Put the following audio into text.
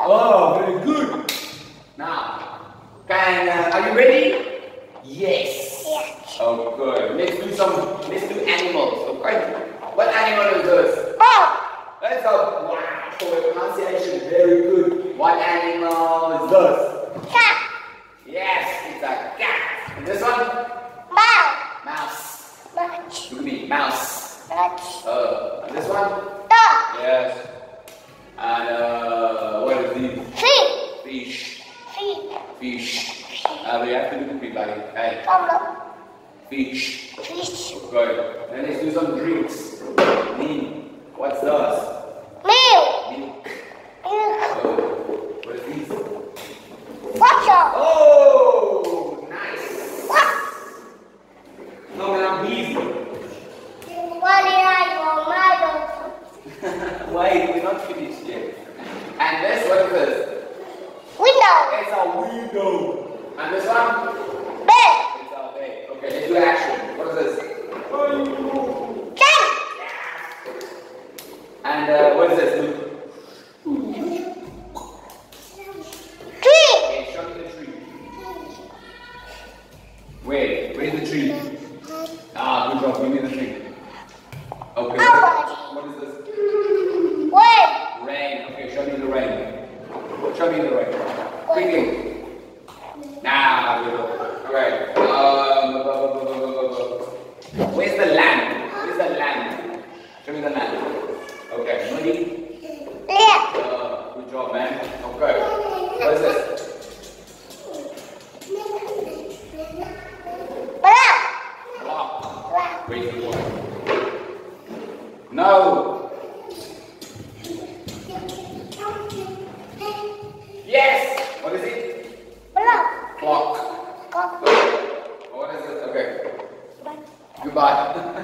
Oh, very good. Now, are you ready? Yes. Yes. Oh, good. Let's do animals. Okay. What animal is this? Ball. Let's go. Wow. Pronunciation. Very good. What animal is this? Cat. Yes, it's a cat. And this one? Mouse. Mouse. Mouse. Look at me. Mouse. Mouse. And this one? Dog. Yes. And what is this? Fish. Fish. Fish. Fish. We have to look at me, buddy. Hey. Fish. Fish. Good. Then let's do some drinks. What's this? Milk. Milk. Milk. What is this? Water. Oh, nice. What? No, man, I'm busy. What did I go? Wait, we're not finished yet. And this, what is this? Window. It's a window. And this one? Bed. It's a bed. Okay, let's do action. What is this? Tent. And what is this? Tree. Okay, show me the tree. Where is the tree? Ah, good job. Give me the tree. Okay. What is this? Rain. Rain. Okay, show me the rain. Show me the rain. Quickly. Now we go. Alright. Where's the land? Where's the land? Show me the land. Okay. Money. Yeah. Good job, man. Okay. What is this? Block. Block. Block. Where's the one? No. Yes. What is it? Block. Clock. Clock. What is it? Okay. Goodbye.